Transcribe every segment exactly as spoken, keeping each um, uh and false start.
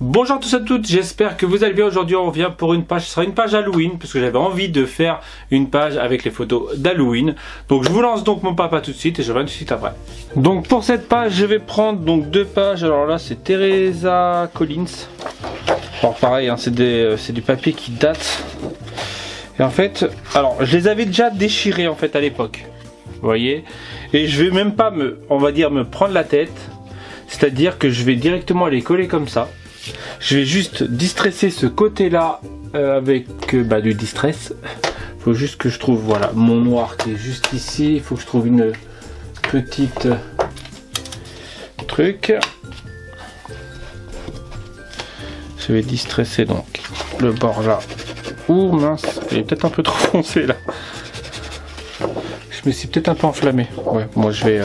Bonjour à tous et à toutes, j'espère que vous allez bien. Aujourd'hui on revient pour une page, ce sera une page Halloween parce que j'avais envie de faire une page avec les photos d'Halloween. Donc je vous lance donc mon papa tout de suite et je reviens tout de suite après. Donc pour cette page je vais prendre donc deux pages. Alors là c'est Teresa Collins. Alors pareil hein, c'est euh, du papier qui date. Et en fait, alors je les avais déjà déchirés en fait à l'époque. Vous voyez. Et je vais même pas me, on va dire me prendre la tête. C'est-à-dire que je vais directement les coller comme ça. Je vais juste distresser ce côté-là euh, avec euh, bah, du distress. Il faut juste que je trouve, voilà, mon noir qui est juste ici. Il faut que je trouve une petite euh, truc. Je vais distresser donc le bord là. Ouh mince, il est peut-être un peu trop foncé là. Je me suis peut-être un peu enflammé. Ouais, moi je vais... Euh...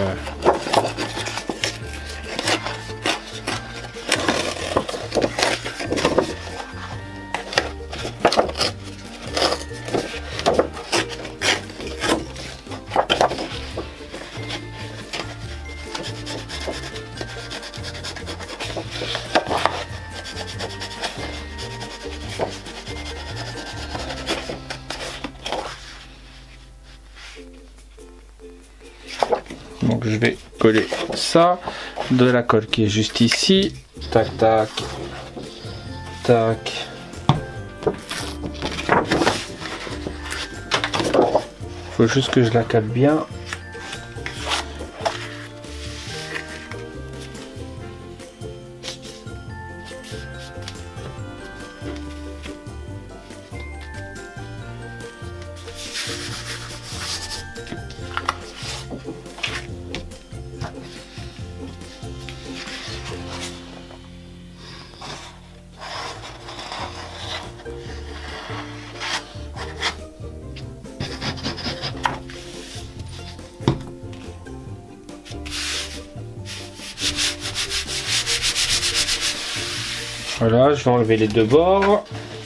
Donc je vais coller ça, de la colle qui est juste ici, tac tac, tac. Faut juste que je la cale bien. Voilà, je vais enlever les deux bords.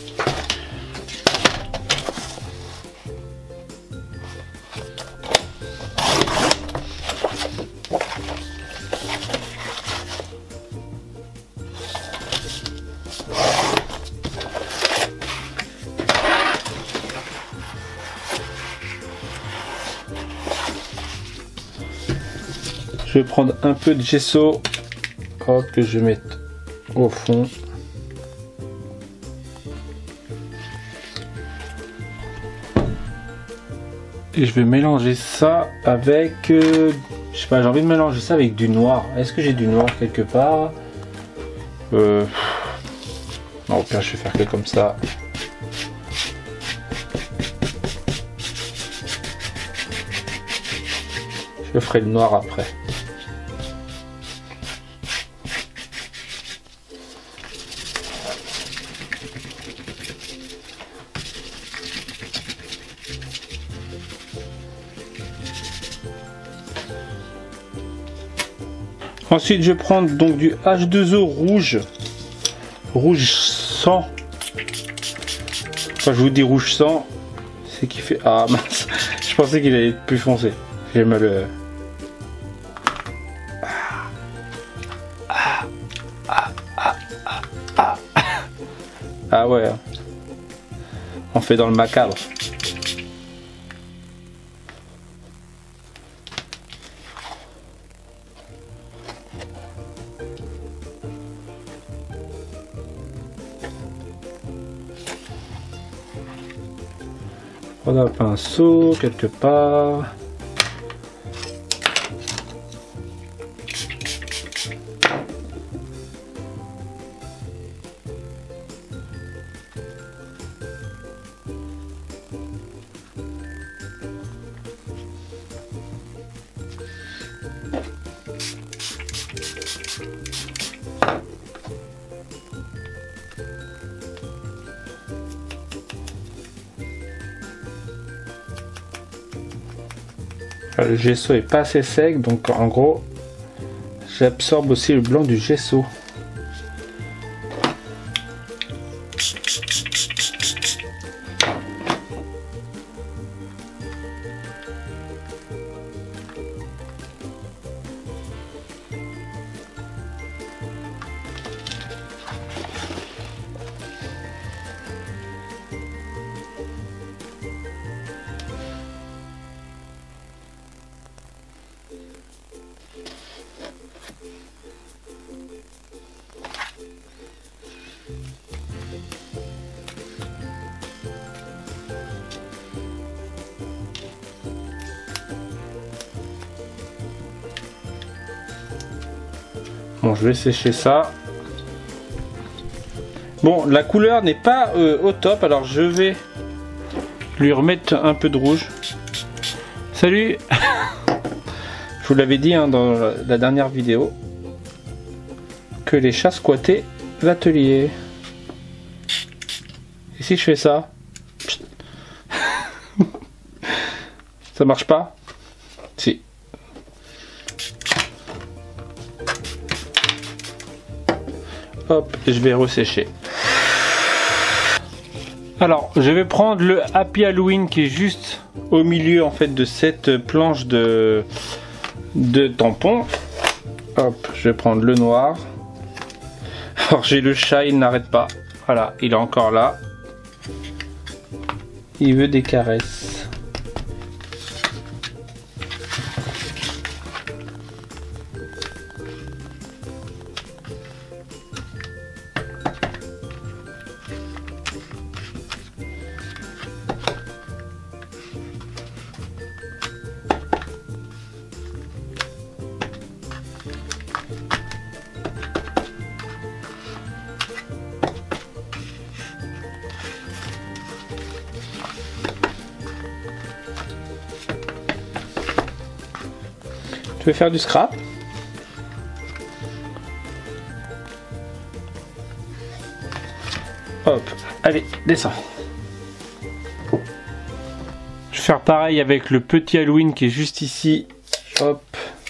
Je vais prendre un peu de gesso, oh, que je vais mettre au fond. Et je vais mélanger ça avec, euh, je sais pas, j'ai envie de mélanger ça avec du noir. Est-ce que j'ai du noir quelque part? euh, Non, au pire je vais faire que comme ça. Je ferai le noir après. Ensuite, je vais prendre donc du H deux O rouge, rouge sang. Quand je vous dis rouge sang, c'est qu'il fait... Ah mince, je pensais qu'il allait être plus foncé. J'ai mal... Euh... Ah, ah, ah, ah, ah. Ah ouais, on fait dans le macabre. On a un pinceau quelque part. Le gesso est pas assez sec, donc en gros j'absorbe aussi le blanc du gesso. Bon, je vais sécher ça. Bon, la couleur n'est pas euh, au top, alors je vais lui remettre un peu de rouge. Salut. Je vous l'avais dit hein, dans la dernière vidéo que les chats squattaient l'atelier. Et si je fais ça, ça marche pas? Si. Hop, je vais ressécher. Alors, je vais prendre le Happy Halloween qui est juste au milieu en fait de cette planche de, de tampons. Hop, je vais prendre le noir. Alors j'ai le chat, il n'arrête pas. Voilà, il est encore là. Il veut des caresses. Tu veux faire du scrap? Hop, allez, descends. Je vais faire pareil avec le petit Halloween qui est juste ici. Hop.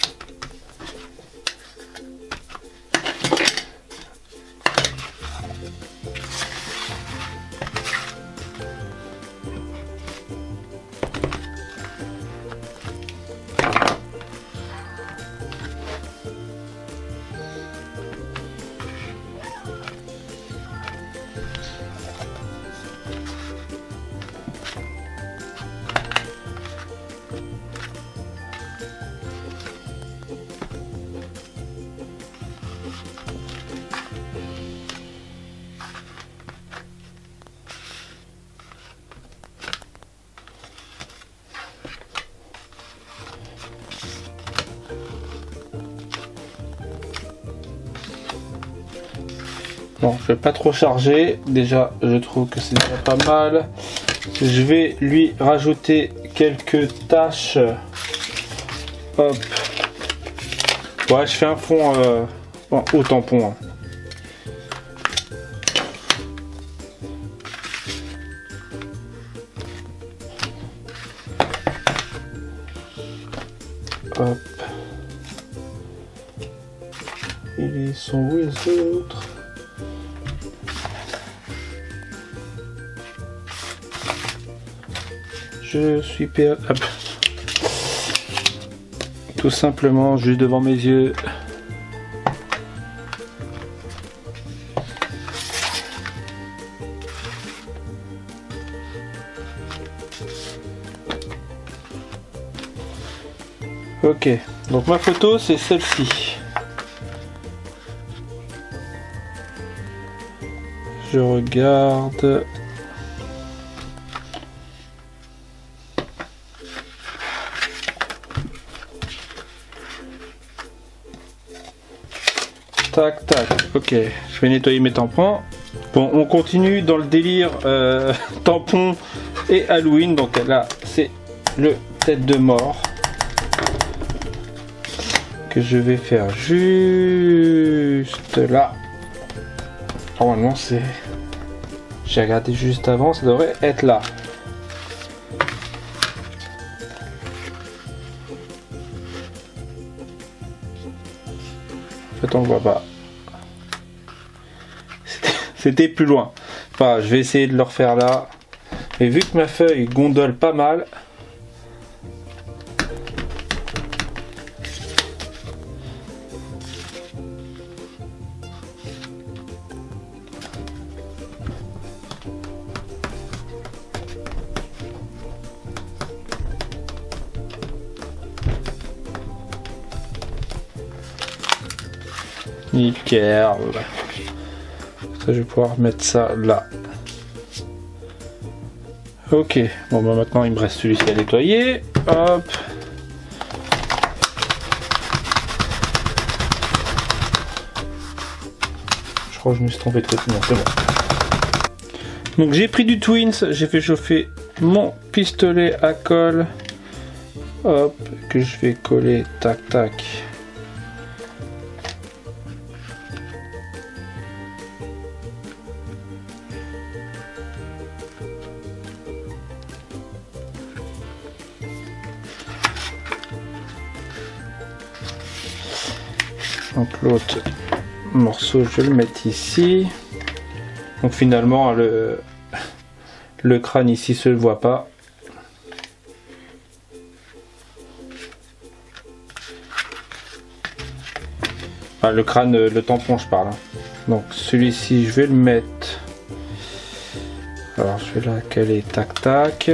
Bon, je vais pas trop charger. Déjà, je trouve que c'est déjà pas mal. Je vais lui rajouter quelques taches. Hop. Ouais, je fais un fond euh, au tampon. Hein. Hop. Ils sont où les autres? Je suis perdu. Tout simplement, juste devant mes yeux. Ok, donc ma photo c'est celle-ci. Je regarde. Tac, tac, ok, je vais nettoyer mes tampons. Bon, on continue dans le délire euh, tampon et Halloween. Donc là, c'est le tête de mort que je vais faire juste là. Normalement, c'est... J'ai regardé juste avant, ça devrait être là. En fait, on le voit pas. C'était plus loin. Enfin, je vais essayer de le refaire là. Et vu que ma feuille gondole pas mal, nickel. Ça, je vais pouvoir mettre ça là. Ok, bon bah maintenant il me reste celui-ci à nettoyer. Hop. crois que je me suis trompé de truc. Non, c'est bon. Donc j'ai pris du Twins, j'ai fait chauffer mon pistolet à colle. Hop, que je vais coller, tac tac. Donc l'autre morceau, je vais le mettre ici. Donc finalement, le, le crâne ici se le voit pas. Enfin, le crâne, le tampon, je parle. Donc celui-ci, je vais le mettre. Alors je vais la caler, tac tac.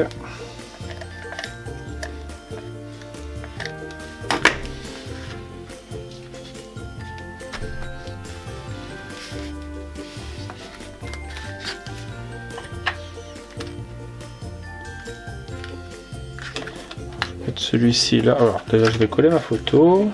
Celui-ci là, alors déjà je vais coller ma photo.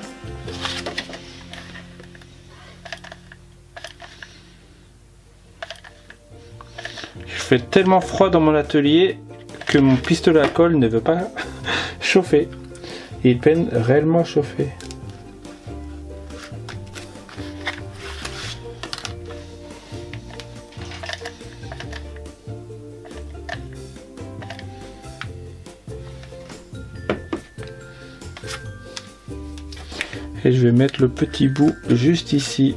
Il fait tellement froid dans mon atelier que mon pistolet à colle ne veut pas chauffer. Il peine réellement à chauffer. Et je vais mettre le petit bout juste ici.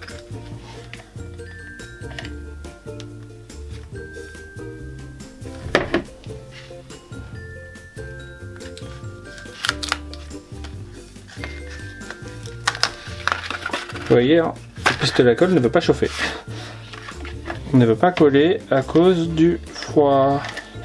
Vous voyez, hein, le pistolet à colle ne veut pas chauffer. Il ne veut pas coller à cause du froid.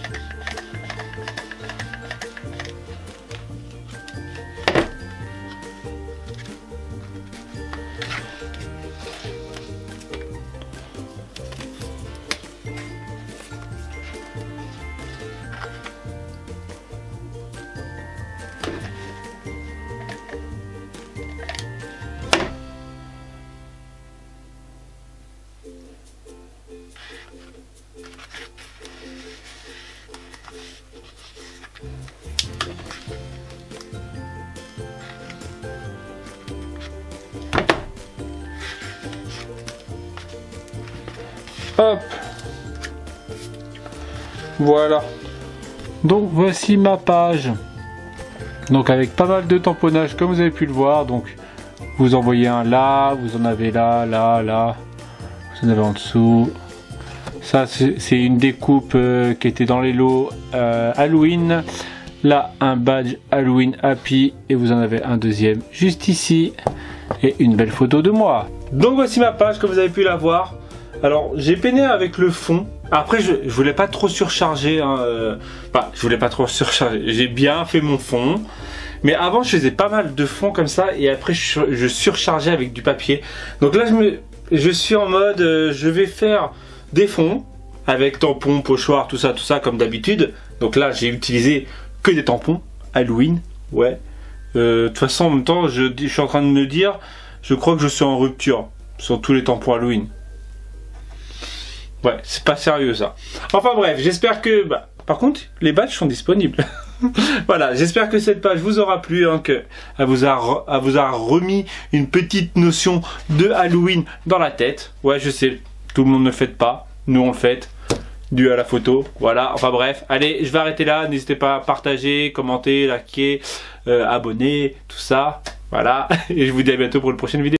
Hop, voilà. Donc voici ma page. Donc avec pas mal de tamponnage comme vous avez pu le voir. Donc vous en voyez un là, vous en avez là, là, là. Vous en avez en dessous. Ça c'est une découpe euh, qui était dans les lots euh, Halloween. Là un badge Halloween Happy et vous en avez un deuxième juste ici. Et une belle photo de moi. Donc voici ma page comme vous avez pu la voir. Alors j'ai peiné avec le fond. Après je, je voulais pas trop surcharger. Hein, euh, enfin, je voulais pas trop surcharger. J'ai bien fait mon fond. Mais avant je faisais pas mal de fond comme ça. Et après je, je surchargeais avec du papier. Donc là je, me, je suis en mode euh, je vais faire des fonds. Avec tampons, pochoirs, tout ça, tout ça comme d'habitude. Donc là j'ai utilisé que des tampons. Halloween. Ouais. Euh, de toute façon en même temps je, je suis en train de me dire. Je crois que je suis en rupture. Sur tous les tampons Halloween. Ouais, c'est pas sérieux ça. Enfin bref, j'espère que... Bah, par contre, les badges sont disponibles. Voilà, j'espère que cette page vous aura plu, hein, que elle vous, a, elle vous a remis une petite notion de Halloween dans la tête. Ouais, je sais, tout le monde ne le fait pas. Nous, on le fait. Dû à la photo. Voilà, enfin bref. Allez, je vais arrêter là. N'hésitez pas à partager, commenter, liker, euh, abonner, tout ça. Voilà. Et je vous dis à bientôt pour une prochaine vidéo.